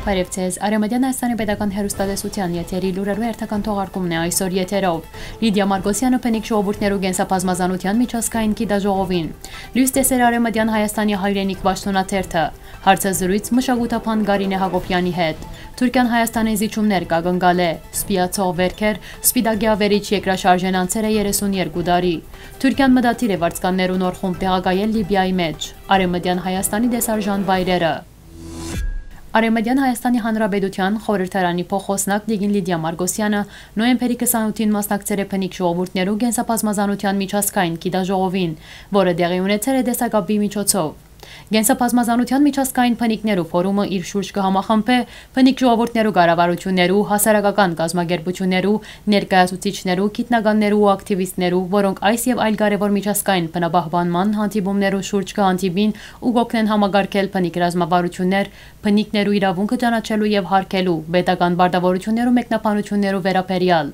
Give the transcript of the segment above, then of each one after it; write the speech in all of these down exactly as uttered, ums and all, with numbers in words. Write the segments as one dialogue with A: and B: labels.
A: Բարև ձեզ, Արեւմտեան Հայաստանի Պետական Հեռուստատեսության եթերի լուրերու հերթական թողարկումն է այսօր եթերով։ Լիտիա Մարկոսեանը Բնիկ Ժողովուրդներու Կենսաբազմազանութեան Միջազգային Գիտաժողովին։ Լույս տեսեր Արեւմտեան Հայաստանի Հայրենիք պաշտօնաթերթը։ Հարցազրույց մշակութաբան Կարինէ Հակոբեանի հետ։ Թուրքիան Հայաստանէն զիջումներ կակնկալէ. Սպիացող վերքեր, Սպիտակի աւերիչ երկրաշարժէն անցեր երեսունյերկու տարի։ Թուրքիան մտադիր է վարձկաններու նոր խումբ տեղակայել Լիբիայի մեջ։ Արեւմտեան Հայաստանի դեսարժան վայրերը։ Արեւմտեան Հայաստանի Հանրապետության խորհրդարանի փոխոսնակ Լիտիա Մարկոսեանը նոյեմբերի քսանութին մասնակցել է Բնիկ Ժողովուրդներու Կենսաբազմազանութեան Միջազգային Գիտաժողովին, որը տեղի ունեցել է դեսակապի միջոցով։ Կենսաբազմազանութեան միջազգային բնիկներու ֆորումը իր շուրջ կհամախմբե բնիկ ժողովուրդներու կառավարություններու, հասարակական կազմակերպություններու, ներկայացուցիչներու, գիտնականներու ու ակտիվիստներու, որոնք այս եւ այլ կարևոր միջազգային բնապահպանման հանդիպումներու շուրջ կհանդիպին ու կօգնեն համագարկել բնիկ ռազմավարություններ, բնիկներու իրավունքը ճանաչելու եւ հարգելու, պետական պարտավորություններու մեկնաբանություններու վերաբերյալ։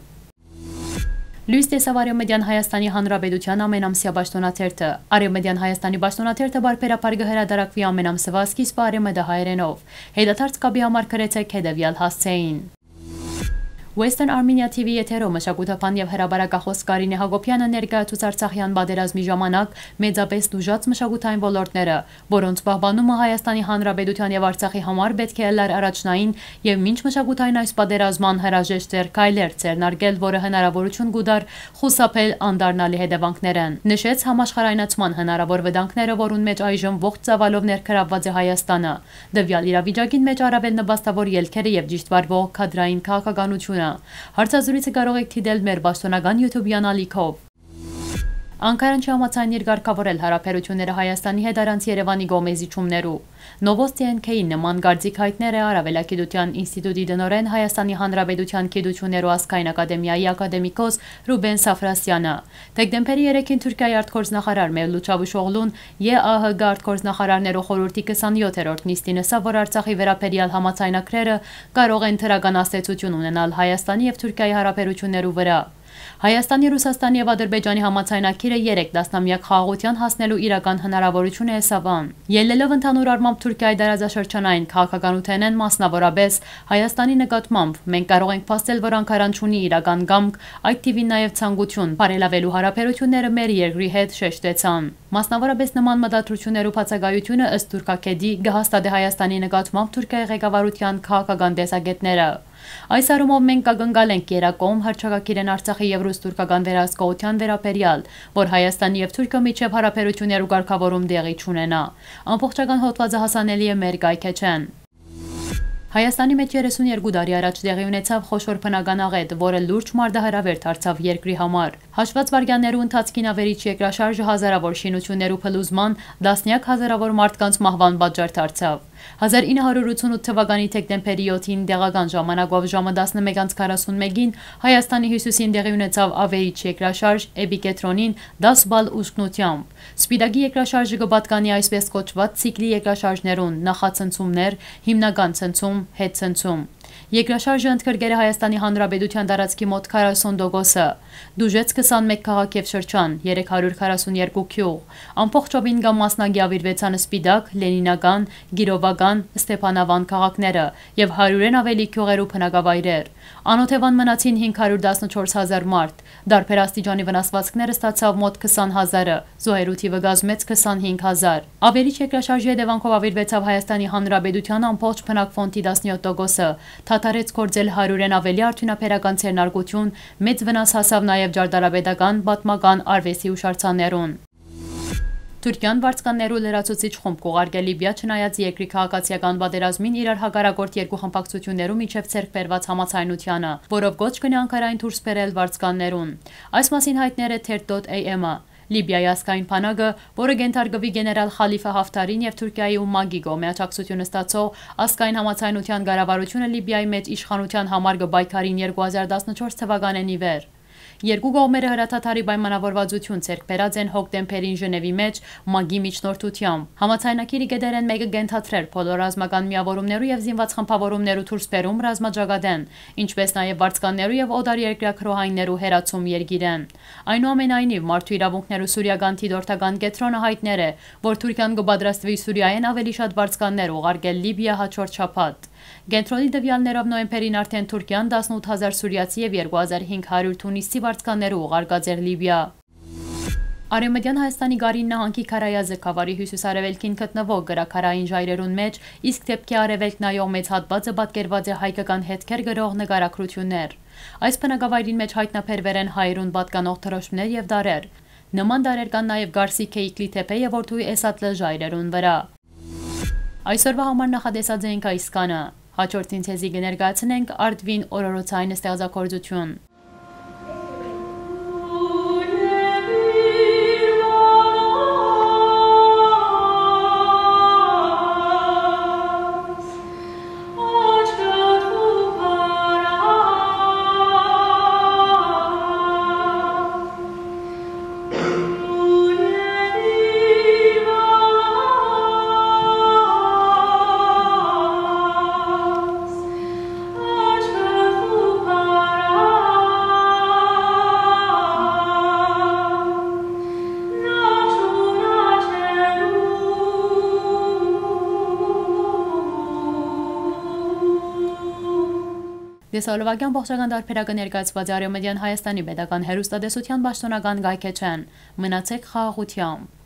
A: Լույս տեսավ Արեւմտեան Հայաստանի Հանրապետության ամենամսյա պաշտօնաթերթը։ Արեւմտեան Հայաստանի պաշտօնաթերթը բարբերաբար կհրատարակվի ամենամսվա սկիզբը արեւմտա հայերենով։ Հետադարձ կապի համար գրեցեք հետևյալ հասցեին։ Western Armenia T V եթերով մշակութաբան եւ հրապարակախոս Կարինէ Հակոբեանը ներկայացուց Արցախյան պատերազմի ժամանակ մեծապես դժուժած մշակութային ոլորտները, որոնց պահպանումը Հայաստանի Հանրապետության եւ Արցախի համար պետք է լար առաջնային եւ մինչ մշակութային այս պատերազման հրաժեշտ վերքեր ձեռնարկել, որը հնարավորություն կուտար խուսափել անդառնալի հետևանքներն։ Նշեց համաշխարհայնացման հնարավոր վտանգները, որուն մեջ այժմ ողջ ծավալով ներգրավված է Հայաստանը։ Դվյալ իրավիճակին մեջ առավել նպաստավոր ելքերը եւ ճիշտ վարվող քադրային քաղաքականությունը։ Հարցազրույցը կարող եք դիտել մեր պաշտոնական YouTube-յան ալիքով։ Անկարան չհամաձայն երկարքավորել հարաբերությունները Հայաստանի հետ առանց Երևանի գոմեզիչումներու։ Նովոստի N K-ի նման գարձիկ հայտներ է Արևելագիտության ինստիտուտի դնորեն Հայաստանի Հանրապետության գիտություններու ազգային ակադեմիայի ակադեմիկոս Ռուբեն Սաֆրասյանը։ Դեկտեմբերի երեքին Թուրքիայի արտգործնախարար Մևլութ Չավուշօղլուն Է Ա Հ Գ արտգործնախարարներու խորհրդի քսանյոթերորդ նիստին ասավ, որ Արցախի վերաբերյալ համաձայնագրերը կարող են թրական աստեցություն ունենալ Հայաստանի եւ Թուրքիայի հարաբերություններու վրա։ Հայաստանի, Ռուսաստանի եւ Ադրբեջանի համաձայնագիրը երեք տասնամյակ խաղաղության հասնելու իրական հնարավորություն է սավան։ Ելնելով ընդհանուր առմամբ Թուրքիայի դարաձաշրջանային քաղաքականութենեն, մասնավորապես Հայաստանի նկատմամբ, մենք կարող ենք փաստել, որ Անկարան ունի իրական կամք, այդ թիվին նաեւ ցանկություն բարելավելու հարաբերությունները մեր երկրի հետ, շեշտեցան։ Մասնավորապես նման մտադրություններու բացակայությունը ըստ թուրքագետի կհաստատի Հայաստանի նկատմամբ Թուրքիայի ղեկավարության քաղաքական տեսակետները։ Այս առումով մենք կակնկալենք գերակողմ հռչակագիրն Արցախի եւ ռուս-թուրքական վերահսկողության վերաբերյալ, որ Հայաստանի եւ Թուրքիա միջև հարաբերություններու կարգավորում տեղի չունենա։ Ամբողջական հոդվածը հասանելի է մեր կայքեչեն։ Հայաստանի մեջ երեսունյերկու տարի առաջ տեղի ունեցավ խոշոր բնական աղետ, որը լուրջ մարտահրավեր դարձավ երկրի համար։ Հաշված վայրկյաններու ընթացքին աւերիչ երկրաշարժը հազարավոր շինություններու փլուզման, դասնյակ հազարավոր մարդկանց մահվան պատճառ դարձավ։ հազար ինը հարյուր ութսունութ թվականի դեկտեմբերի յոթին տեղական ժամանակով ժամը տասնմեկ քառասունմեկին Հայաստանի հյուսիսին տեղի ունեցավ աւերիչ երկրաշարժ էպիկենտրոնին դաս բալ ուժգնությամբ։ Սպիտակի երկրաշարժը կպատկանի այսպես կոչված ցիկլի երկրաշարժներուն՝ նախացնցումներ, հիմնական ցնցում, հետցնցում։ Երկրաշարժը ընդգրկել է Հայաստանի Հանրապետության տարածքի մոտ քառասուն տոկոսը, դուժեց քսանմեկ քաղաք եւ շրջան, երեք հարյուր քառասունյերկու գյուղ, ամբողջովին կամ մասնակի ավիրվեցան Սպիտակ, Լենինական, Գիրովական, Ստեփանավան քաղաքները եւ հարյուրեն ավելի գյուղերու բնակավայրեր։ Անօթևան մնացին հինգ հարյուր տասնչորս հազար մարդ, դարբեր աստիճանի վնասվածքները ստացավ մոտ քսան հազարը, զոհերու թիվը կազմեց քսանհինգ հազար։ Աւերիչ երկրաշարժի հետևանքով ավիրվեցավ Հայաստանի Հանրապետության ամբողջ բնակֆոնդի տասնյոթ տոկոսը, թաթարեց գործել հարյուրեն ավելի արդյունաբերական ցերնարկություն, մեծ վնաս հասավ նաև ջարդարապետական, պատմական, արվեստի հուշարձաններուն։ Թուրքիան վարձկաններու լրացուցիչ խումբ կուղարկել Լիբիա, չնայած երկրի քաղաքացիական պատերազմին իրար հակառակորդ երկու խմբակցություններու միջև ցերկ բերված համաձայնությանը, որով գոչ կնի Անկարային դուրս բերել վարձկաններուն։ Այս մասին հայտնել է թերթ.am-ը։ Լիբիայի ազգային բանակը, որը կենթարկվի գեներալ Խալիֆա Հաֆթարին եւ Թուրքիայի ու ՄԱԳ-ի կողմնակցություն ստացող ազգային համաձայնության կառավարությունը Լիբիայի մեջ իշխանության համար կպայքարին երկու հազար տասնչորս թվականին ի վեր։ Երկու կողմերը հրաթաթարի պայմանավորվածություն ցերկ բերած են հոկտեմբերին Ժնևի մեջ ՄԱԳ-ի միջնորդությամբ։ Համաձայնագիրի գետերեն մեկը կենթաթրել բոլոր ռազմական միավորումներու եւ զինված խմբավորումներու դուրսբերում ռազմաճակատեն, ինչպես նաեւ վարձկաններու եւ օտարերկրյա քրոհայիններու հերացում երկիրեն։ Այնուամենայնիվ, մարդու իրավունքներու սուրիական դիտորդական կենտրոնը հայտներ է, որ Թուրքիան կպատրաստվի Սուրիայեն ավելի շատ վարձկաններ ուղարկել Լիբիա հաջորդ շաբաթ։ Կենտրոնի տվյալներով նոյեմբերին արդեն Թուրքիան տասնութ հազար սուրիացի եւ երկու հազար հինգ հարյուր թունիսցի վարձկաններու ուղարկած էր Լիբիա։ Արեւմտեան Հայաստանի Կարինի նահանգի քարայազը քավարի հյուսիս-արևելքին գտնվող գրաքարային ժայռերուն մեջ, իսկ դեպքի արևելք նայող մեծ հատվածը պատկերված է հայկական հետքեր գրող նկարագրություններ։ Այս բնակավայրին մեջ հայտնաբերվել են հայրուն պատկանող դրոշմներ եւ դարեր։ Նման դարեր կան նաեւ Գարսի Քեյքլի թեփե եւ Օրթուի Էսատլը ժայռերուն վրա։ Այսօրվա համար նախատեսած ենք այս կանը։ Հաջորդին ցեզի կներկայացնենք Արդվին օրորոցային ստեղծագործություն։ Դեսալովակյան ողջական դարբերակը ներկայացված է Արեւմտեան Հայաստանի պետական հեռուստատեսության պաշտոնական գայքեչեն։ Մնացեք խաղաղությամբ։